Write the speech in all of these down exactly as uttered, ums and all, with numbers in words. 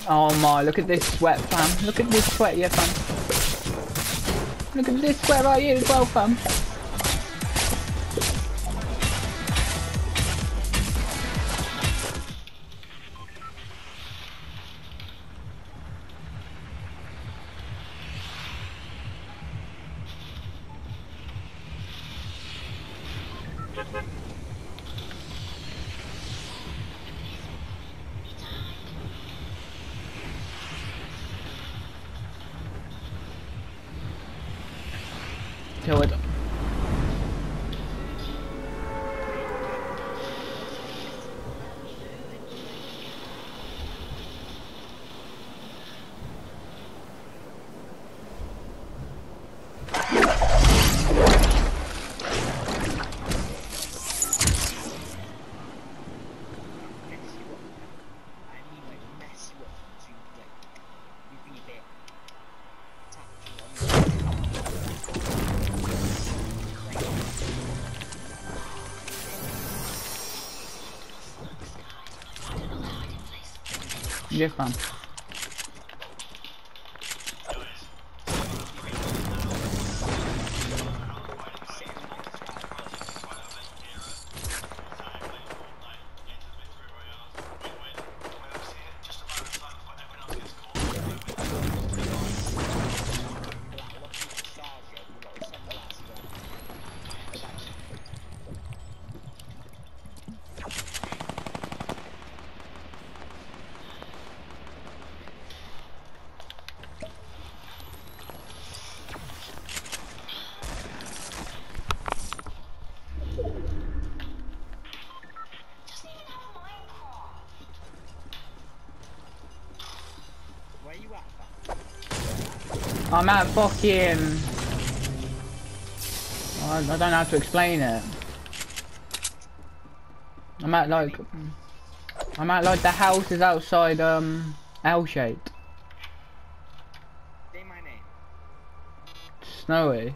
Oh my, look at this sweat, fam. Look at this sweat, yeah, fam. Look at this sweat right here as well, fam. Kill it. Yeah, fam. I'm at fucking... I, I don't know how to explain it. I'm at like... I'm at like the houses outside um L-shaped. Say my name. Snowy.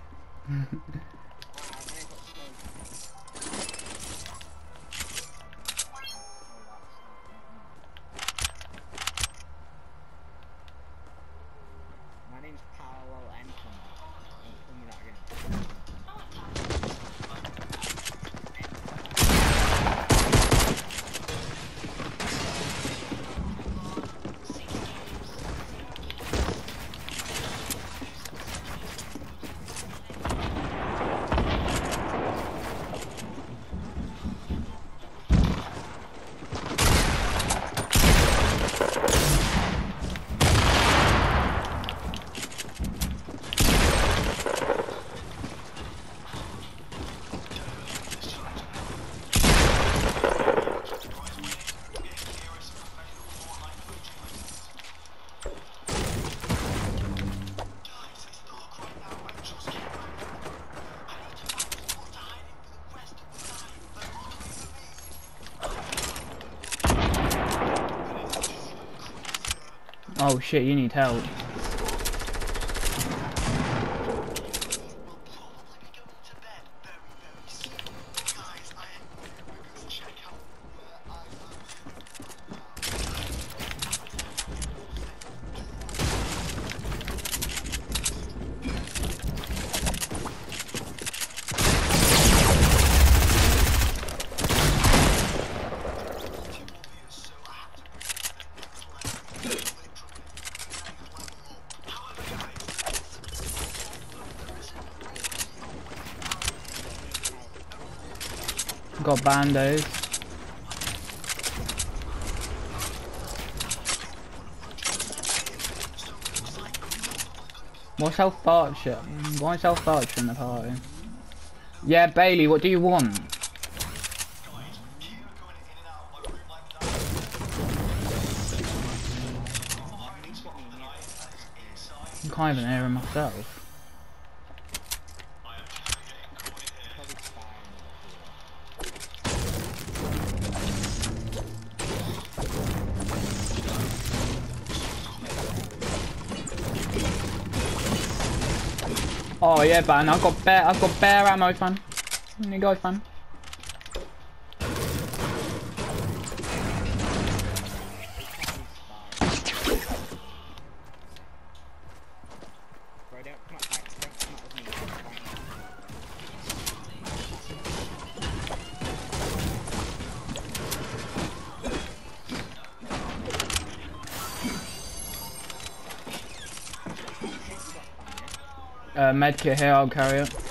My name's Parallel Encom. Don't tell me that again. Oh shit, you need help. Got bandos. What's health Archer? Why is health Archer in the party? Yeah, Bailey, what do you want? I can't even hear him myself. Oh yeah, man, I've got bare, I've got bare ammo, fam. There you go, fam. Uh, medkit here, I'll carry it.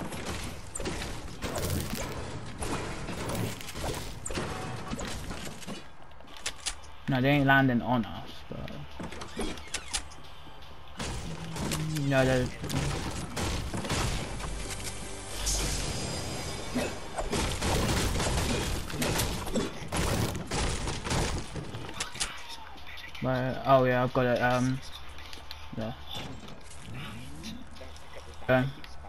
No, they ain't landing on us, but... No, they're... Right, oh yeah, I've got it, um... yeah. Okay.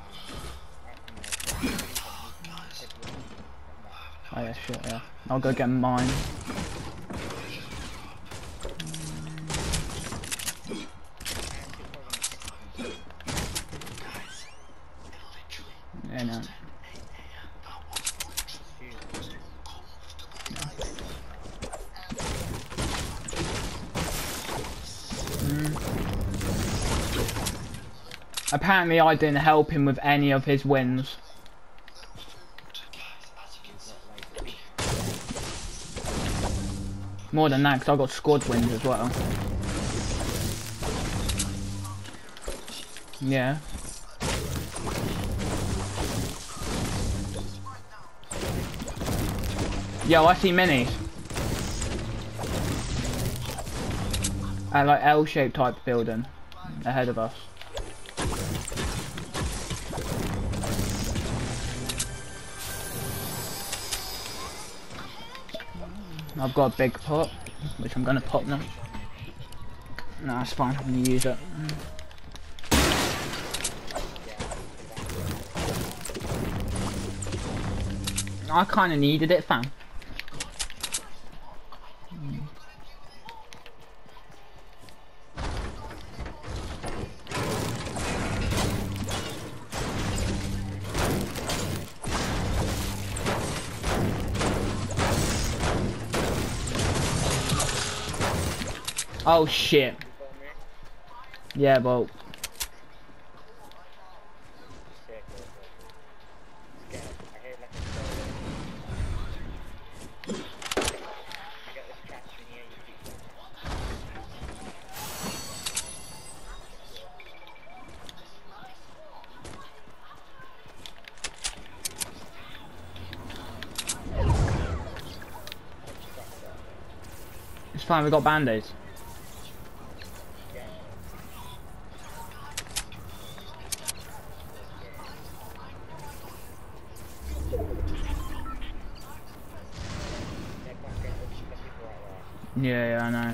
Oh yeah, shit, yeah. I'll go get mine. Yeah, no. Mm. Apparently I didn't help him with any of his wins. More than that, because I got squad wins as well. Yeah. Yo, I see minis. At like L-shaped type building ahead of us. I've got a big pot, which I'm gonna pop now. No, that's fine, I'm gonna use it. I kinda needed it, fam. Oh shit. Yeah, well. It's fine, we got band-aids. Yeah, yeah, I know.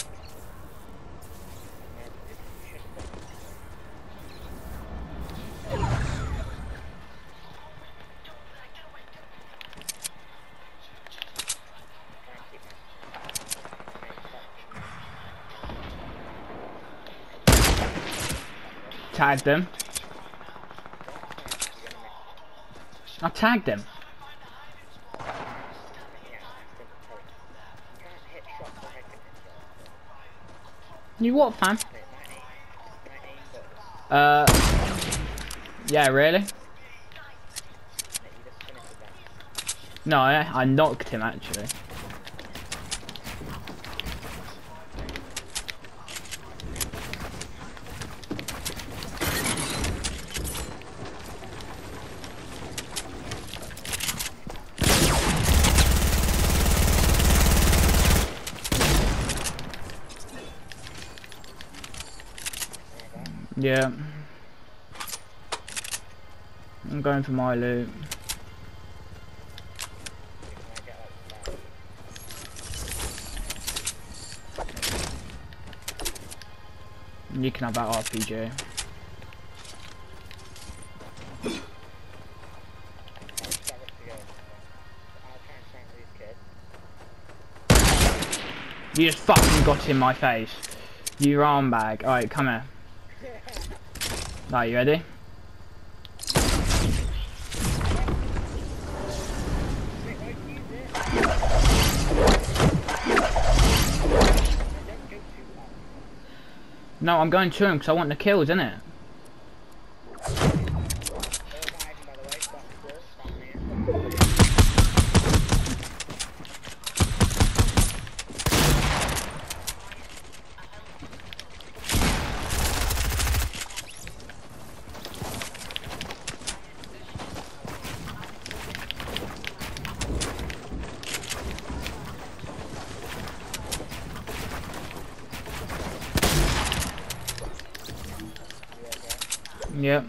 Tagged him. I tagged him. You what, fam? Uh, yeah, really? No, I, I knocked him actually. Yeah. I'm going for my loot. You can have that R P G. You just fucking got in my face. You arm bag. Alright, come here. Right, you ready? No, I'm going to him because I want the kills, innit? Yep.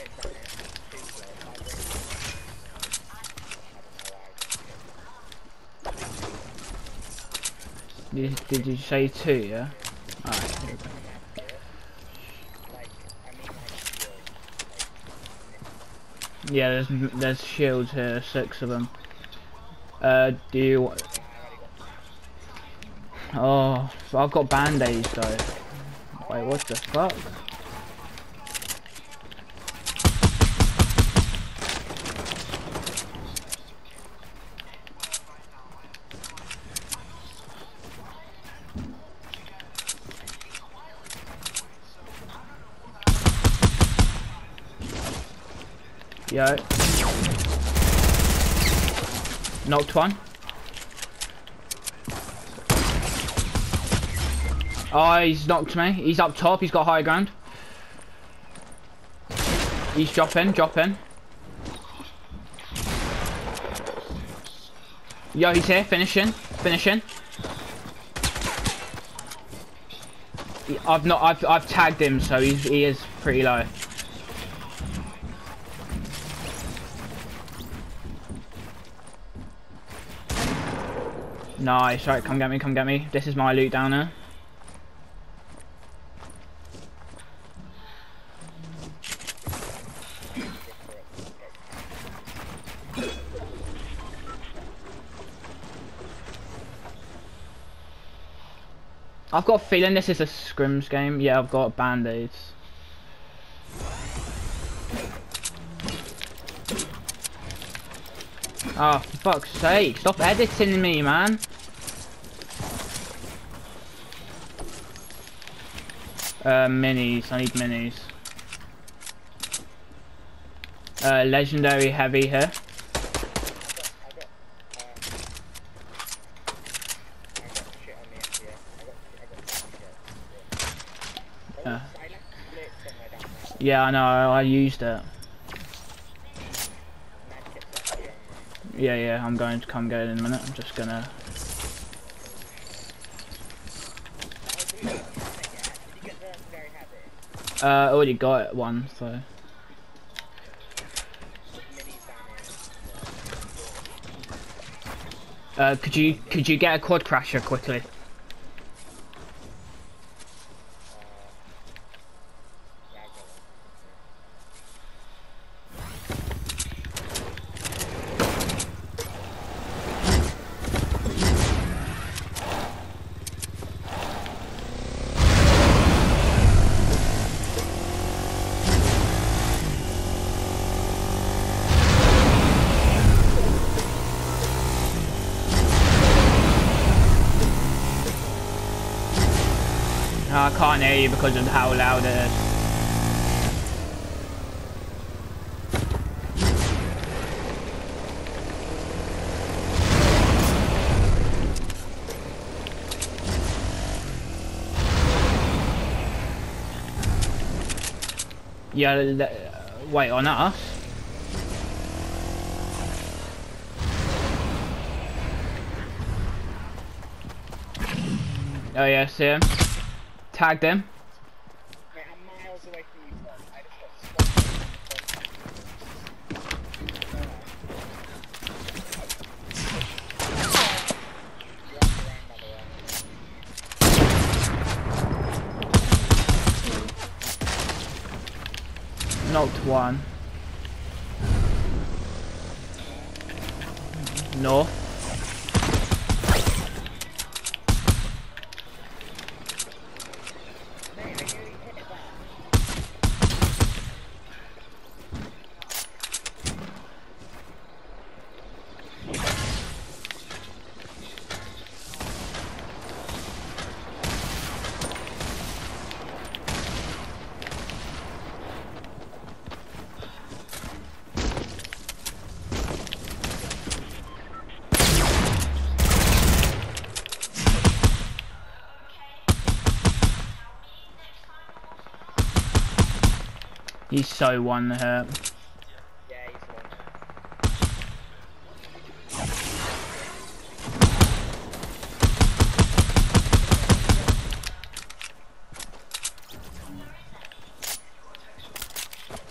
Did, did you say two, yeah? Alright, here we go. Yeah, there's there's shields here, six of them. Uh, do you? Oh, I've got band-aids though. Wait, what the fuck? Yo. Knocked one. Oh, he's knocked me. He's up top. He's got high ground. He's dropping, dropping. Yo, he's here. Finishing, finishing. I've not. I've. I've tagged him, so he's. He is pretty low. Nice. Right, come get me. Come get me. This is my loot down there. I've got a feeling this is a scrims game. Yeah, I've got band-aids. Oh, for fuck's sake, stop editing me, man. Uh, minis, I need minis. Uh, legendary heavy here. Uh, yeah, I know, I used it. Yeah, yeah, I'm going to come get it in a minute. I'm just gonna. Uh, I already got one, so. Uh, could you could you get a quad crasher quickly? I can't hear you because of how loud it is. Yeah, wait, on us? Oh yeah, see him. Tagged him. Wait, I'm miles away from you, son. I just got spotted. Knocked one. North. He's so one hurt. Yeah, he's one.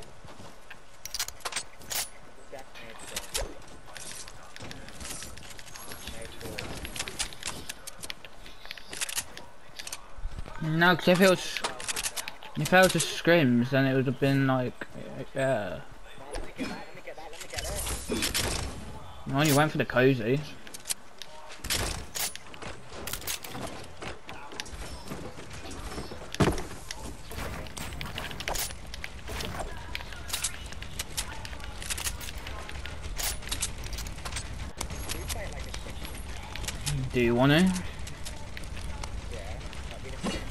No, because if it was, if it was just scrims, then it would have been like, yeah. Let me get that, let me get that, let me get it. Oh, you went for the cozy. Do you play it like a stick? Do you want to? Yeah, that'd be the same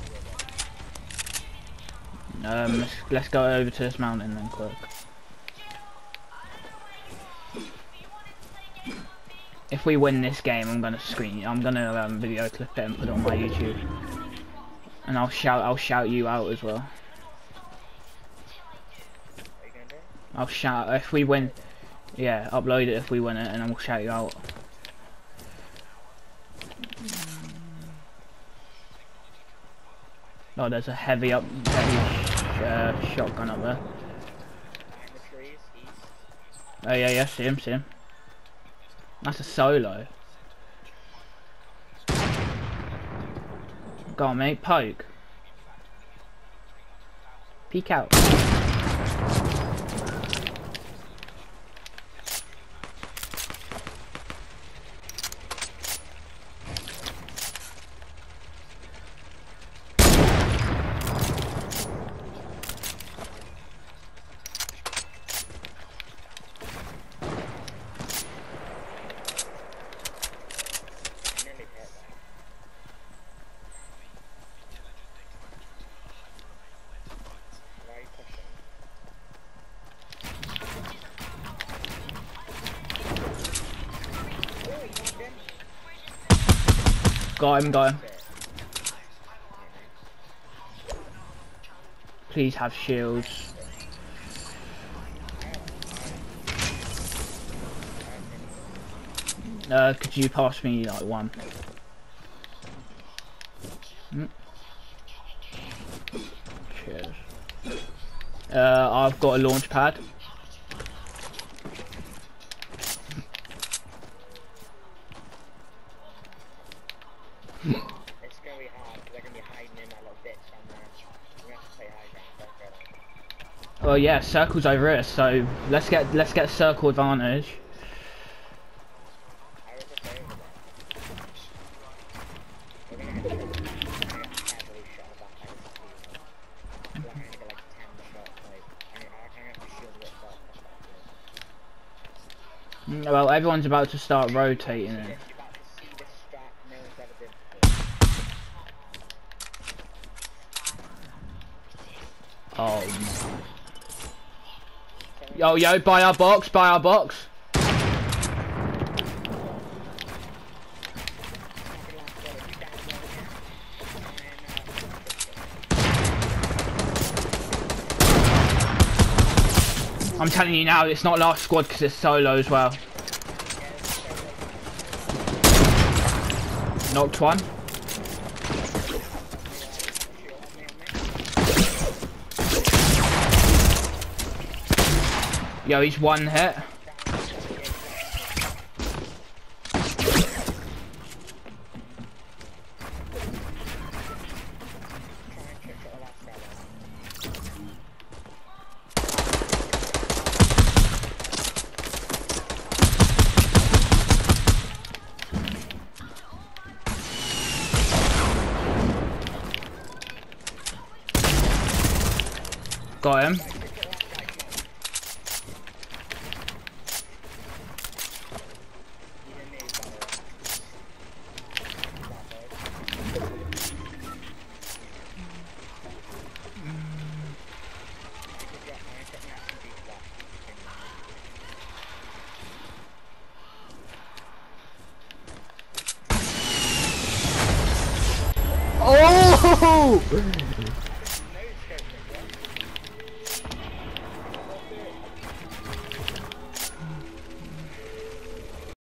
button. Um, let's, let's go over to this mountain then quick. If we win this game, I'm gonna screen. I'm gonna um, video clip it and put it on my YouTube, and I'll shout. I'll shout you out as well. What are you gonna do? I'll shout if we win. Yeah, upload it if we win it, and then we'll shout you out. Oh, there's a heavy up, heavy uh, shotgun up there. Behind the trees, east. Oh yeah, yeah, see him, see him. That's a solo. Go on, mate, poke. Peek out. I nearly hit that. Why are you pushing? Oh, you knocked him? Got him, got him. Shit. Please have shields. Uh, could you pass me like one? Mm. Cheers. Uh, I've got a launch pad. It's gonna be hard because they're gonna be hiding in that little ditch somewhere. We're gonna have to play high ground, don't go down. Well, yeah, circle's over here, so let's get let's get circle advantage. I was just over there. We're gonna get, we're gonna get heavily shot back by this team. We're gonna get like ten shots, like, I'm gonna, I'm gonna have to shield it up. Mm, Well, everyone's about to start rotating You're it. about to see this strat no one's ever did before. Oh. Yo, yo, buy our box, buy our box. I'm telling you now, it's not last squad because it's solo as well. Knocked one. Yo, he's one hit. Got him. Oh!